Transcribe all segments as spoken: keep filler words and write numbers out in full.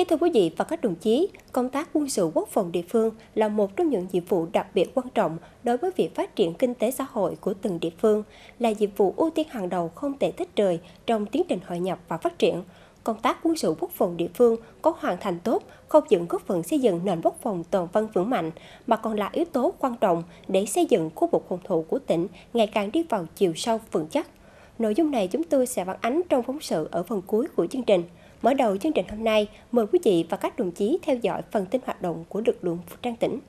thưa quý vị và các đồng chí, công tác quân sự quốc phòng địa phương là một trong những nhiệm vụ đặc biệt quan trọng đối với việc phát triển kinh tế xã hội của từng địa phương, là nhiệm vụ ưu tiên hàng đầu không thể tách rời trong tiến trình hội nhập và phát triển. Công tác quân sự quốc phòng địa phương có hoàn thành tốt không những góp phần xây dựng nền quốc phòng toàn dân vững mạnh, mà còn là yếu tố quan trọng để xây dựng khu vực phòng thủ của tỉnh ngày càng đi vào chiều sâu vững chắc. Nội dung này chúng tôi sẽ phản ánh trong phóng sự ở phần cuối của chương trình. Mở đầu chương trình hôm nay, mời quý vị và các đồng chí theo dõi phần tin hoạt động của lực lượng vũ trang tỉnh.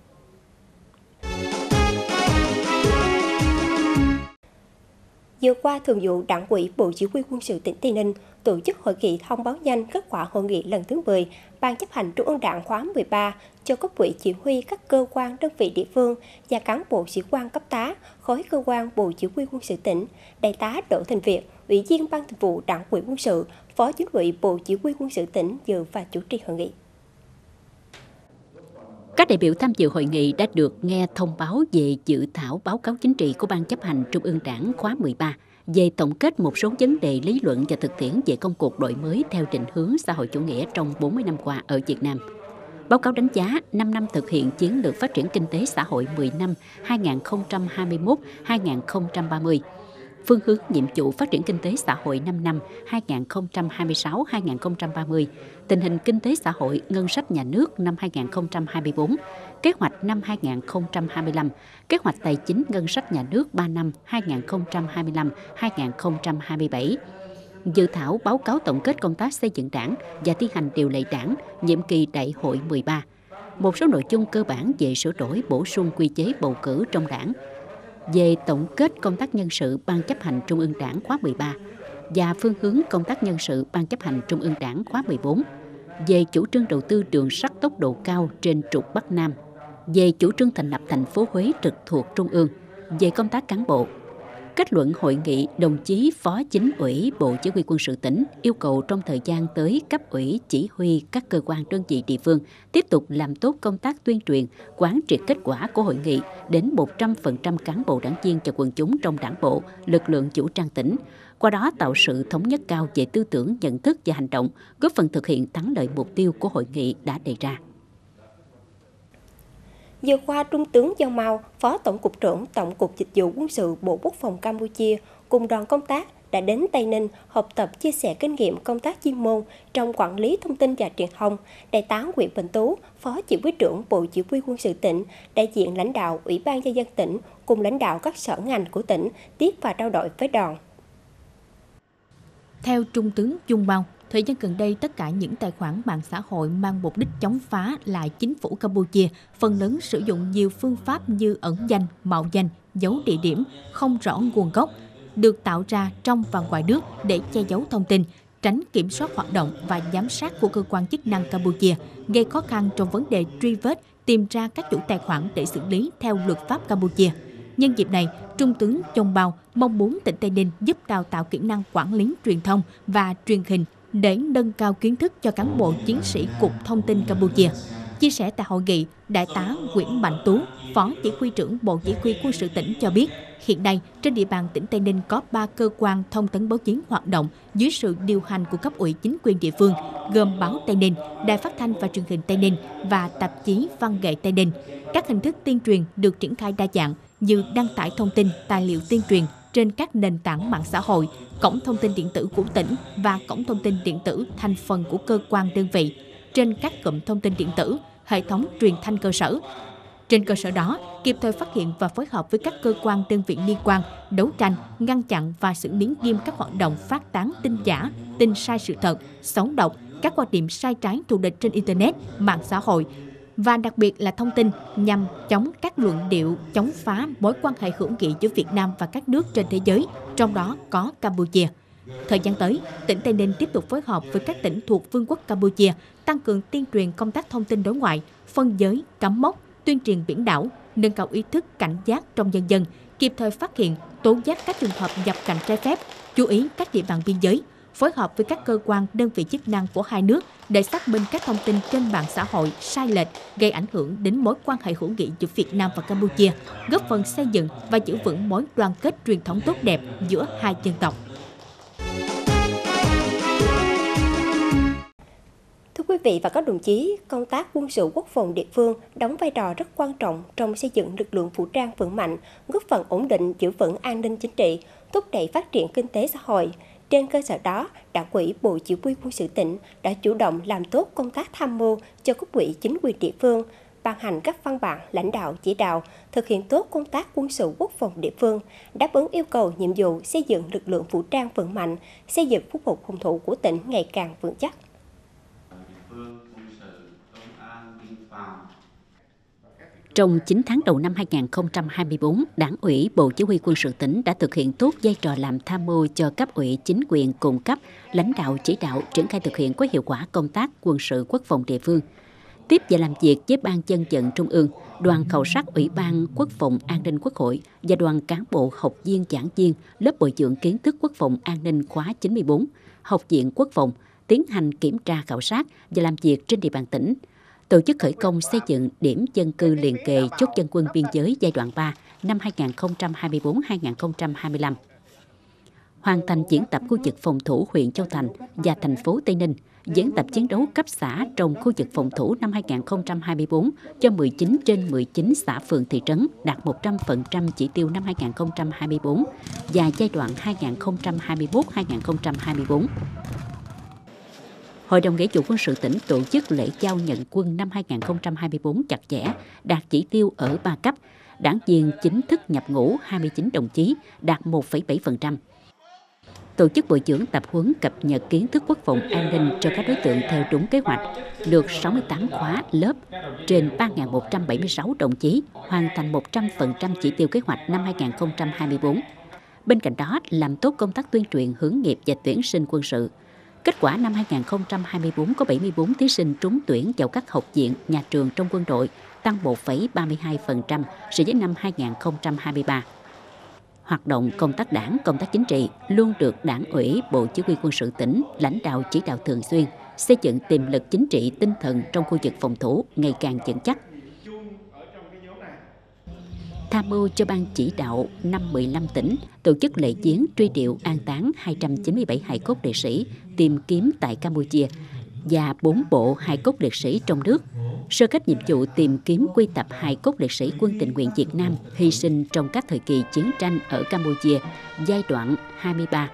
Vừa qua, Thường vụ Đảng ủy Bộ Chỉ huy Quân sự tỉnh Tây Ninh tổ chức hội nghị thông báo nhanh kết quả hội nghị lần thứ mười Ban chấp hành Trung ương Đảng khóa mười ba cho cấp ủy chỉ huy các cơ quan đơn vị địa phương và cán bộ sĩ quan cấp tá, khối cơ quan Bộ Chỉ huy Quân sự tỉnh. Đại tá Đỗ Thành Việt, Ủy viên Ban Thường vụ Đảng ủy Quân sự, Phó Chính ủy Bộ Chỉ huy Quân sự tỉnh dự và chủ trì hội nghị. Các đại biểu tham dự hội nghị đã được nghe thông báo về dự thảo báo cáo chính trị của Ban chấp hành Trung ương Đảng khóa mười ba về tổng kết một số vấn đề lý luận và thực tiễn về công cuộc đổi mới theo định hướng xã hội chủ nghĩa trong bốn mươi năm qua ở Việt Nam. Báo cáo đánh giá năm năm thực hiện chiến lược phát triển kinh tế xã hội mười năm hai nghìn không trăm hai mươi mốt đến hai nghìn không trăm ba mươi, phương hướng nhiệm vụ phát triển kinh tế xã hội năm năm hai nghìn không trăm hai mươi sáu đến hai nghìn không trăm ba mươi, tình hình kinh tế xã hội ngân sách nhà nước năm hai nghìn không trăm hai mươi tư, kế hoạch năm hai nghìn không trăm hai mươi lăm, kế hoạch tài chính ngân sách nhà nước ba năm hai nghìn không trăm hai mươi lăm đến hai nghìn không trăm hai mươi bảy. Dự thảo báo cáo tổng kết công tác xây dựng Đảng và thi hành điều lệ Đảng nhiệm kỳ Đại hội mười ba. Một số nội dung cơ bản về sửa đổi bổ sung quy chế bầu cử trong Đảng, về tổng kết công tác nhân sự Ban chấp hành Trung ương Đảng khóa mười ba và phương hướng công tác nhân sự Ban chấp hành Trung ương Đảng khóa mười bốn, về chủ trương đầu tư đường sắt tốc độ cao trên trục Bắc Nam, về chủ trương thành lập thành phố Huế trực thuộc Trung ương, về công tác cán bộ. Kết luận hội nghị, đồng chí Phó Chính ủy Bộ Chỉ huy Quân sự tỉnh yêu cầu trong thời gian tới cấp ủy chỉ huy các cơ quan đơn vị địa phương tiếp tục làm tốt công tác tuyên truyền, quán triệt kết quả của hội nghị đến một trăm phần trăm cán bộ đảng viên và quần chúng trong đảng bộ, lực lượng vũ trang tỉnh. Qua đó tạo sự thống nhất cao về tư tưởng, nhận thức và hành động, góp phần thực hiện thắng lợi mục tiêu của hội nghị đã đề ra. Vừa qua, Trung tướng Giao Mao, Phó Tổng cục trưởng Tổng cục Dịch vụ Quân sự Bộ Quốc phòng Campuchia cùng đoàn công tác đã đến Tây Ninh học tập chia sẻ kinh nghiệm công tác chuyên môn trong quản lý thông tin và truyền thông. Đại tá Nguyễn Bình Tú, Phó Chỉ huy trưởng Bộ Chỉ huy Quân sự tỉnh, đại diện lãnh đạo Ủy ban Nhân dân tỉnh cùng lãnh đạo các sở ngành của tỉnh tiếp và trao đổi với đoàn. Theo Trung tướng Dung Mao, thời gian gần đây, tất cả những tài khoản mạng xã hội mang mục đích chống phá lại chính phủ Campuchia, phần lớn sử dụng nhiều phương pháp như ẩn danh, mạo danh, giấu địa điểm, không rõ nguồn gốc, được tạo ra trong và ngoài nước để che giấu thông tin, tránh kiểm soát hoạt động và giám sát của cơ quan chức năng Campuchia, gây khó khăn trong vấn đề truy vết, tìm ra các chủ tài khoản để xử lý theo luật pháp Campuchia. Nhân dịp này, Trung tướng Dung Mao mong muốn tỉnh Tây Ninh giúp đào tạo kỹ năng quản lý truyền thông và truyền hình để nâng cao kiến thức cho cán bộ chiến sĩ Cục Thông tin Campuchia. Chia sẻ tại hội nghị, Đại tá Nguyễn Mạnh Tú, Phó Chỉ huy trưởng Bộ Chỉ huy Quân sự tỉnh cho biết, hiện nay trên địa bàn tỉnh Tây Ninh có ba cơ quan thông tấn báo chí hoạt động dưới sự điều hành của cấp ủy chính quyền địa phương, gồm Báo Tây Ninh, Đài Phát thanh và Truyền hình Tây Ninh và tạp chí Văn nghệ Tây Ninh. Các hình thức tuyên truyền được triển khai đa dạng như đăng tải thông tin, tài liệu tuyên truyền trên các nền tảng mạng xã hội, cổng thông tin điện tử của tỉnh và cổng thông tin điện tử thành phần của cơ quan đơn vị, trên các cụm thông tin điện tử, hệ thống truyền thanh cơ sở. Trên cơ sở đó, kịp thời phát hiện và phối hợp với các cơ quan đơn vị liên quan, đấu tranh, ngăn chặn và xử lý nghiêm các hoạt động phát tán tin giả, tin sai sự thật, xấu độc, các quan điểm sai trái thù địch trên Internet, mạng xã hội, và đặc biệt là thông tin nhằm chống các luận điệu chống phá mối quan hệ hữu nghị giữa Việt Nam và các nước trên thế giới, trong đó có Campuchia. Thời gian tới, tỉnh Tây Ninh tiếp tục phối hợp với các tỉnh thuộc Vương quốc Campuchia tăng cường tuyên truyền công tác thông tin đối ngoại, phân giới, cắm mốc, tuyên truyền biển đảo, nâng cao ý thức cảnh giác trong nhân dân, kịp thời phát hiện, tố giác các trường hợp nhập cảnh trái phép, chú ý các địa bàn biên giới, phối hợp với các cơ quan, đơn vị chức năng của hai nước để xác minh các thông tin trên mạng xã hội sai lệch gây ảnh hưởng đến mối quan hệ hữu nghị giữa Việt Nam và Campuchia, góp phần xây dựng và giữ vững mối đoàn kết truyền thống tốt đẹp giữa hai dân tộc. Thưa quý quý vị và các đồng chí, công tác quân sự quốc phòng địa phương đóng vai trò rất quan trọng trong xây dựng lực lượng vũ trang vững mạnh, góp phần ổn định giữ vững an ninh chính trị, thúc đẩy phát triển kinh tế xã hội. Trên cơ sở đó, Đảng ủy Bộ Chỉ huy Quân sự tỉnh đã chủ động làm tốt công tác tham mưu cho cấp ủy chính quyền địa phương, ban hành các văn bản lãnh đạo chỉ đạo, thực hiện tốt công tác quân sự quốc phòng địa phương, đáp ứng yêu cầu nhiệm vụ xây dựng lực lượng vũ trang vững mạnh, xây dựng quốc phòng phòng thủ của tỉnh ngày càng vững chắc. Trong chín tháng đầu năm hai nghìn không trăm hai mươi tư, Đảng ủy Bộ Chỉ huy Quân sự tỉnh đã thực hiện tốt vai trò làm tham mưu cho cấp ủy chính quyền cung cấp, lãnh đạo chỉ đạo triển khai thực hiện có hiệu quả công tác quân sự quốc phòng địa phương. Tiếp và làm việc với Ban Dân vận Trung ương, đoàn khảo sát Ủy ban Quốc phòng An ninh Quốc hội và đoàn cán bộ học viên giảng viên lớp bồi dưỡng kiến thức quốc phòng an ninh khóa chín mươi tư, Học viện Quốc phòng tiến hành kiểm tra khảo sát và làm việc trên địa bàn tỉnh. Tổ chức khởi công xây dựng điểm dân cư liền kề chốt dân quân biên giới giai đoạn ba năm hai nghìn không trăm hai mươi tư đến hai nghìn không trăm hai mươi lăm. Hoàn thành diễn tập khu vực phòng thủ huyện Châu Thành và thành phố Tây Ninh, diễn tập chiến đấu cấp xã trong khu vực phòng thủ năm hai nghìn không trăm hai mươi tư cho mười chín trên mười chín xã phường thị trấn đạt một trăm phần trăm chỉ tiêu năm hai nghìn không trăm hai mươi tư và giai đoạn hai nghìn không trăm hai mươi mốt đến hai nghìn không trăm hai mươi tư. Hội đồng Nghĩa vụ Quân sự tỉnh tổ chức lễ giao nhận quân năm hai nghìn không trăm hai mươi tư chặt chẽ, đạt chỉ tiêu ở ba cấp. Đảng viên chính thức nhập ngũ hai mươi chín đồng chí, đạt một phẩy bảy phần trăm. Tổ chức bồi dưỡng tập huấn cập nhật kiến thức quốc phòng an ninh cho các đối tượng theo đúng kế hoạch, được sáu mươi tám khóa lớp, trên ba nghìn một trăm bảy mươi sáu đồng chí, hoàn thành một trăm phần trăm chỉ tiêu kế hoạch năm hai nghìn không trăm hai mươi tư. Bên cạnh đó, làm tốt công tác tuyên truyền hướng nghiệp và tuyển sinh quân sự. Kết quả năm hai nghìn không trăm hai mươi tư có bảy mươi tư thí sinh trúng tuyển vào các học viện, nhà trường trong quân đội, tăng một phẩy ba mươi hai phần trăm so với năm hai nghìn không trăm hai mươi ba. Hoạt động công tác đảng, công tác chính trị luôn được Đảng ủy Bộ Chỉ huy Quân sự tỉnh lãnh đạo chỉ đạo thường xuyên, xây dựng tiềm lực chính trị tinh thần trong khu vực phòng thủ ngày càng vững chắc. Tham mưu cho Ban chỉ đạo năm mười lăm tỉnh tổ chức lễ viếng truy điệu an táng hai trăm chín mươi bảy hài cốt liệt sĩ tìm kiếm tại Campuchia và bốn bộ hài cốt liệt sĩ trong nước, sơ kết nhiệm vụ tìm kiếm quy tập hài cốt liệt sĩ quân tình nguyện Việt Nam hy sinh trong các thời kỳ chiến tranh ở Campuchia giai đoạn hai mươi ba.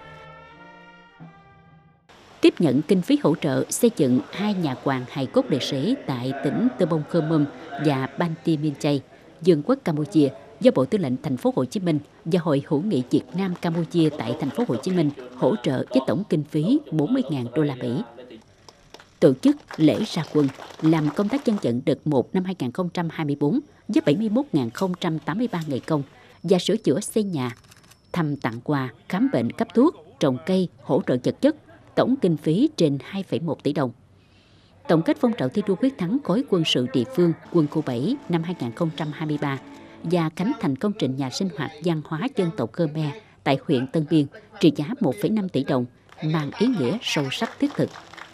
Tiếp nhận kinh phí hỗ trợ xây dựng hai nhà quàng hài cốt liệt sĩ tại tỉnh Tơ Bông Khơ Mum và Banti Minh Chay, Vương quốc Campuchia, do Bộ Tư lệnh Thành phố Hồ Chí Minh và Hội hữu nghị Việt Nam Campuchia tại Thành phố Hồ Chí Minh hỗ trợ với tổng kinh phí bốn mươi nghìn đô la Mỹ. Tổ chức lễ ra quân làm công tác dân vận đợt một năm hai nghìn không trăm hai mươi tư với bảy mươi mốt nghìn không trăm tám mươi ba ngày công và sửa chữa xây nhà, thăm tặng quà, khám bệnh cấp thuốc, trồng cây, hỗ trợ vật chất, tổng kinh phí trên hai phẩy một tỷ đồng. Tổng kết phong trào thi đua quyết thắng khối quân sự địa phương quân khu bảy năm hai nghìn không trăm hai mươi ba và khánh thành công trình nhà sinh hoạt văn hóa dân tộc Khmer tại huyện Tân Biên trị giá một phẩy năm tỷ đồng, mang ý nghĩa sâu sắc thiết thực.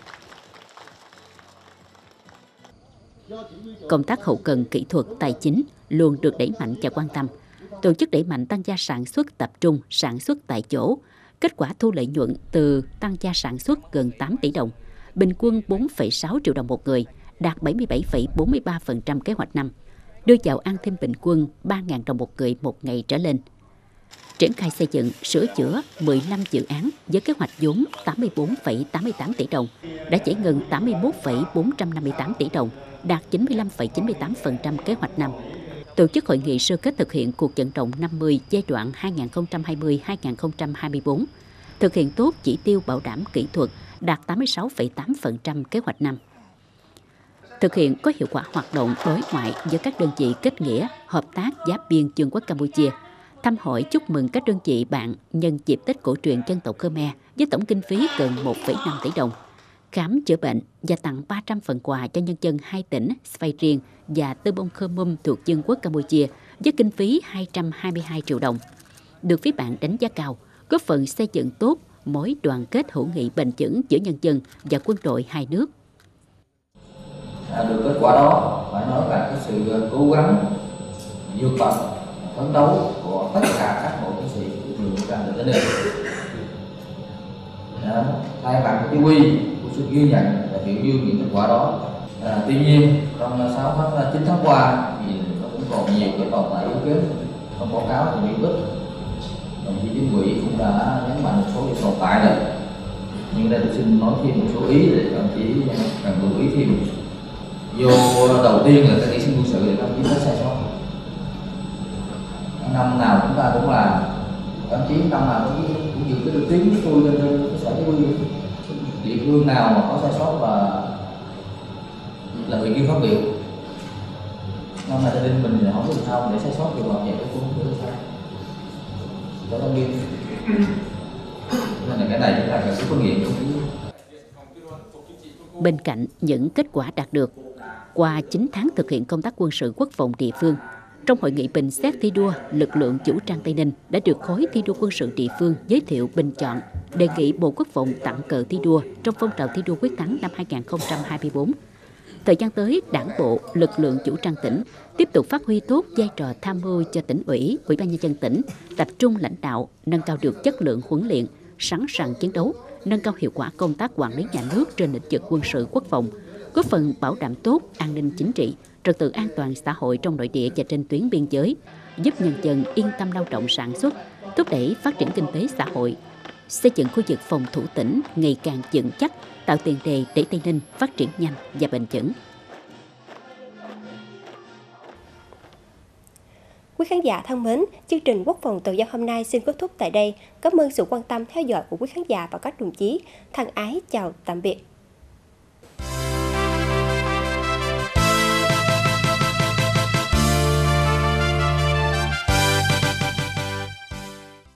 Công tác hậu cần kỹ thuật tài chính luôn được đẩy mạnh và quan tâm. Tổ chức đẩy mạnh tăng gia sản xuất tập trung, sản xuất tại chỗ. Kết quả thu lợi nhuận từ tăng gia sản xuất gần tám tỷ đồng, bình quân bốn phẩy sáu triệu đồng một người, đạt bảy mươi bảy phẩy bốn mươi ba phần trăm kế hoạch năm, đưa vào ăn thêm bình quân ba nghìn đồng một người một ngày trở lên. Triển khai xây dựng, sửa chữa mười lăm dự án với kế hoạch vốn tám mươi tư phẩy tám mươi tám tỷ đồng, đã giải ngân tám mươi mốt phẩy bốn trăm năm mươi tám tỷ đồng, đạt chín mươi lăm phẩy chín mươi tám phần trăm kế hoạch năm. Tổ chức hội nghị sơ kết thực hiện cuộc vận động năm mươi giai đoạn hai nghìn không trăm hai mươi đến hai nghìn không trăm hai mươi tư, thực hiện tốt chỉ tiêu bảo đảm kỹ thuật, đạt tám mươi sáu phẩy tám phần trăm kế hoạch năm. Thực hiện có hiệu quả hoạt động đối ngoại giữa các đơn vị kết nghĩa, hợp tác giáp biên Vương quốc Campuchia, thăm hỏi chúc mừng các đơn vị bạn nhân dịp Tết cổ truyền dân tộc Khmer với tổng kinh phí gần một phẩy năm tỷ đồng, khám chữa bệnh và tặng ba trăm phần quà cho nhân dân hai tỉnh Svay Rieng và Tơ Bông Khơ Mum thuộc Vương quốc Campuchia với kinh phí hai trăm hai mươi hai triệu đồng. Được phía bạn đánh giá cao, góp phần xây dựng tốt mối đoàn kết hữu nghị bền vững giữa nhân dân và quân đội hai nước. À, được kết quả đó phải nói là cái sự cố gắng vượt bậc phấn đấu của tất cả các bộ chiến sĩ lực lượng vũ trang tỉnh Ninh. Thay mặt chỉ huy, tôi xin ghi nhận biểu dương những kết quả đó. À, tuy nhiên trong sáu tháng chín tháng qua thì nó cũng còn nhiều cái tồn tại yếu kém trong báo cáo thì bị ích. Đồng chí chính ủy cũng đã nhấn mạnh một số cái tồn tại rồi, nhưng đây tôi xin nói thêm một số ý để đồng chí cần lưu ý thêm. Vô đầu tiên là cái nghĩ sinh quân sự để đồng chí có sai sót. Năm nào chúng ta cũng làm, đồng chí năm nào cũng cũng giữ cái được tiếng với tôi lên lên cái sở chỉ huy. Địa phương nào mà có sai sót là là ủy viên phát biểu. Năm nay gia đình mình hỏi làm sao để sai sót thì bảo vệ cái cũng không được sai. Đó là nghiêm. Nên là cái này chúng ta cần có kinh nghiệm. Bên cạnh những kết quả đạt được, qua chín tháng thực hiện công tác quân sự quốc phòng địa phương, trong hội nghị bình xét thi đua, lực lượng vũ trang Tây Ninh đã được khối thi đua quân sự địa phương giới thiệu bình chọn, đề nghị Bộ Quốc phòng tặng cờ thi đua trong phong trào thi đua quyết thắng năm hai nghìn không trăm hai mươi tư. Thời gian tới, Đảng bộ, lực lượng vũ trang tỉnh tiếp tục phát huy tốt vai trò tham mưu cho tỉnh ủy, Ủy ban nhân dân tỉnh, tập trung lãnh đạo, nâng cao được chất lượng huấn luyện, sẵn sàng chiến đấu, nâng cao hiệu quả công tác quản lý nhà nước trên lĩnh vực quân sự quốc phòng, góp phần bảo đảm tốt an ninh chính trị, trật tự an toàn xã hội trong nội địa và trên tuyến biên giới, giúp nhân dân yên tâm lao động sản xuất, thúc đẩy phát triển kinh tế xã hội, xây dựng khu vực phòng thủ tỉnh ngày càng vững chắc, tạo tiền đề để Tây Ninh phát triển nhanh và bền vững. Quý khán giả thân mến, chương trình Quốc phòng tự do hôm nay xin kết thúc tại đây. Cảm ơn sự quan tâm theo dõi của quý khán giả và các đồng chí. Thân ái chào tạm biệt.